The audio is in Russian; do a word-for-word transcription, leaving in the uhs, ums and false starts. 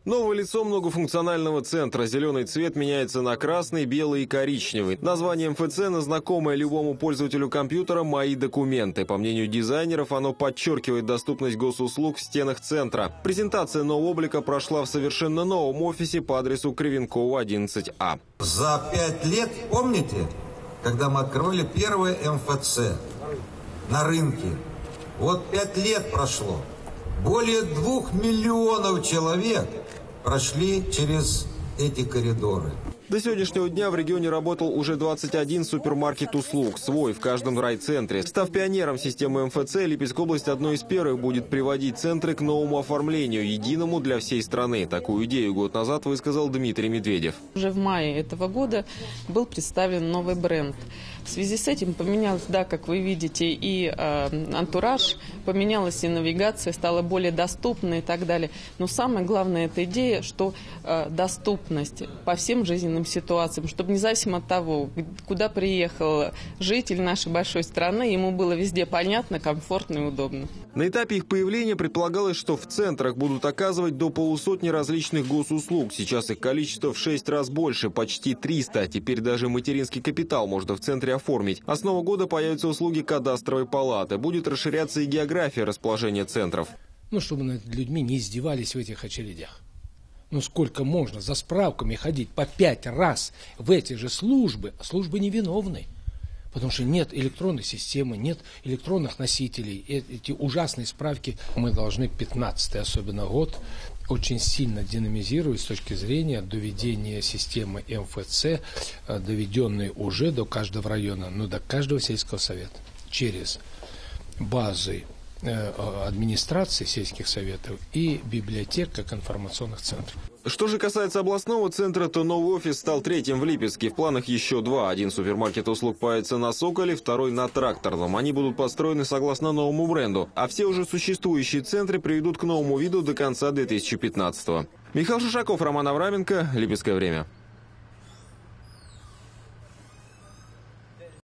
Новое лицо многофункционального центра. Зеленый цвет меняется на красный, белый и коричневый. Название эм эф цэ, знакомое любому пользователю компьютера, «Мои документы». По мнению дизайнеров, оно подчеркивает доступность госуслуг в стенах центра. Презентация нового облика прошла в совершенно новом офисе по адресу Кривенкова, одиннадцать А. За пять лет, помните, когда мы открыли первый эм эф цэ на рынке? Вот пять лет прошло. Более двух миллионов человек прошли через эти коридоры. До сегодняшнего дня в регионе работал уже двадцать один супермаркет услуг, свой в каждом райцентре. Став пионером системы эм эф цэ, Липецкая область одной из первых будет приводить центры к новому оформлению, единому для всей страны. Такую идею год назад высказал Дмитрий Медведев. Уже в мае этого года был представлен новый бренд. В связи с этим поменялось, да, как вы видите, и э, антураж, поменялась и навигация, стала более доступной и так далее. Но самое главное, эта идея, что э, доступность по всем жизненным ситуациям, чтобы независимо от того, куда приехал житель нашей большой страны, ему было везде понятно, комфортно и удобно. На этапе их появления предполагалось, что в центрах будут оказывать до полусотни различных госуслуг. Сейчас их количество в шесть раз больше, почти триста. Теперь даже материнский капитал можно в центре оформить. А с нового года появятся услуги кадастровой палаты. Будет расширяться и география расположения центров. Ну, чтобы над людьми не издевались в этих очередях. Ну, сколько можно за справками ходить по пять раз в эти же службы, службы невиновны. Потому что нет электронной системы, нет электронных носителей. Эти ужасные справки мы должны пятнадцатый особенно год очень сильно динамизировать с точки зрения доведения системы эм эф цэ, доведенной уже до каждого района, но до каждого сельского совета. Через базы администрации сельских советов и библиотек как информационных центров. Что же касается областного центра, то новый офис стал третьим в Липецке. В планах еще два. Один супермаркет услуг появится на Соколе, второй на Тракторном. Они будут построены согласно новому бренду. А все уже существующие центры приведут к новому виду до конца две тысячи пятнадцатого. Михаил Шишаков, Роман Авраменко, Липецкое время.